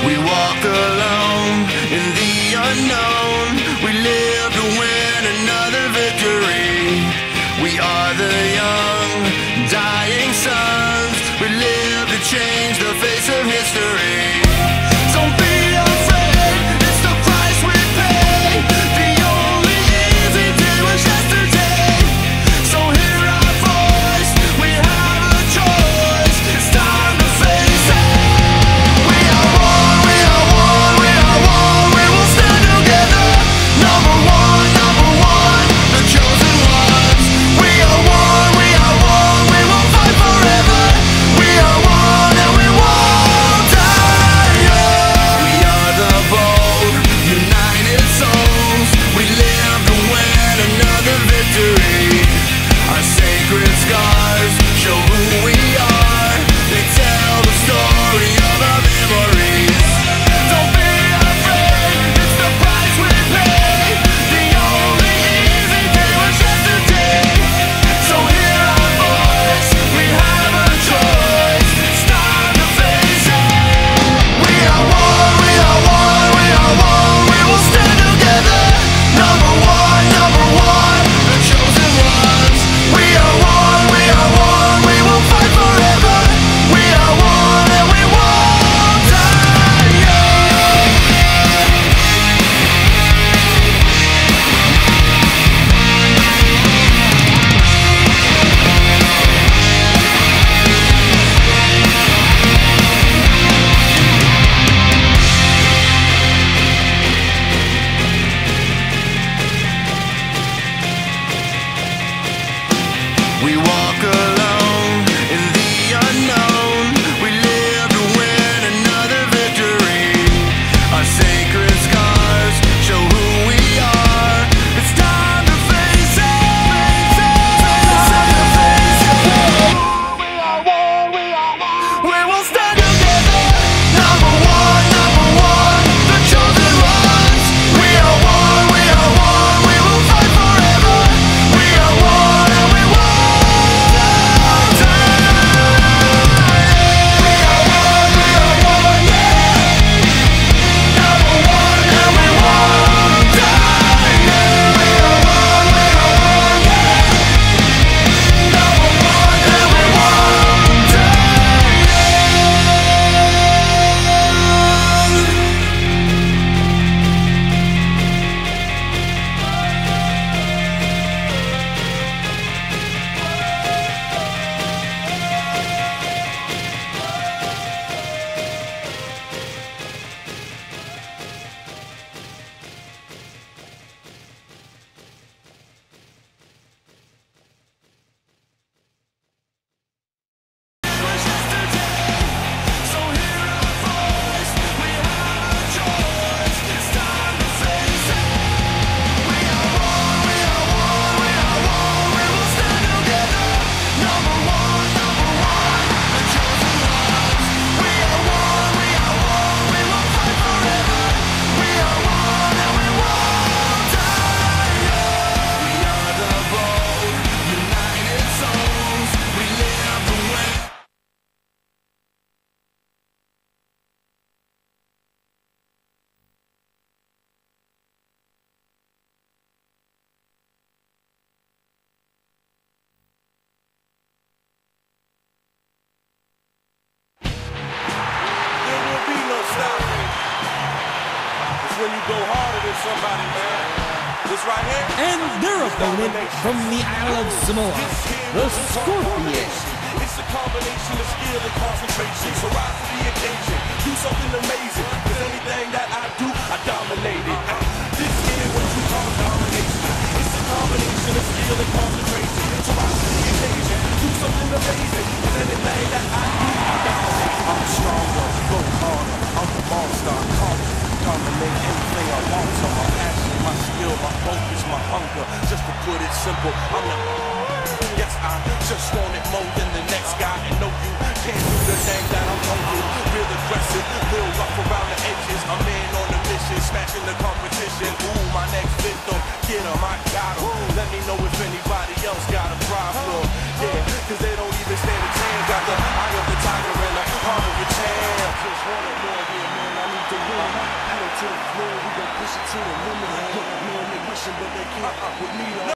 We walk alone in the unknown. We live to win another victory. We are the young, dying sons. We live to change the face of history. Don't be afraid, it's the price we pay. The only easy day was yesterday. So hear our voice, we have a choice. It's time to face it. We are one, we are one, we are one. We will stand together. Number one, the chosen ones. We are one, we are one. We will fight forever. We are one and we won't die young. We are the bold, united souls. We live to win another victory. Our sacred scars show who we are. They tell the story of our memories. Don't be afraid, it's the price we pay. The only easy day was yesterday. So hear our voice, we have a choice. It's time to face it. We are one, we are one, we are one. We will stand together. Number one, the chosen ones. We are one, we are one. We will fight forever. We are one and we won't die young. We walk alone in the unknown. We live to win another victory. Our sacred scars show who we are. It's time to face it. We are one, we are one. We will stand together. Number one, the chosen ones. We are one, we are one. We will fight forever. We are one and we won't. When you go harder than somebody, man. This right here. And their opponent from the Isle of Samoa, the Scorpions. It's a combination of skill and concentration. So rise to the occasion. Do something amazing. Cause anything that I do, I dominate it. This is what you call domination. It's a combination of skill and concentration. So rise to the occasion. Do something amazing. Cause anything that I do, I dominate it. I'm stronger, go harder. I'm the monster. Dominate anything I want. So my passion, my skill, my focus, my hunger. Just to put it simple, I'm the yes, I just want it more than the next guy. And no, you can't do the thing that I'm gonna do. Real aggressive, real rough around the edges. I'm in on the mission, smashing the competition. Ooh, my next victim, get him, I got him. Let me know if anybody else got a problem. Yeah, cause they don't even stand a chance. Got the eye of the tiger and the heart of a champ. Just want it more, yeah, man. I need the win. Pedal to the floor, we gon' push it to the limit. Man, they wishing, but they can't with me.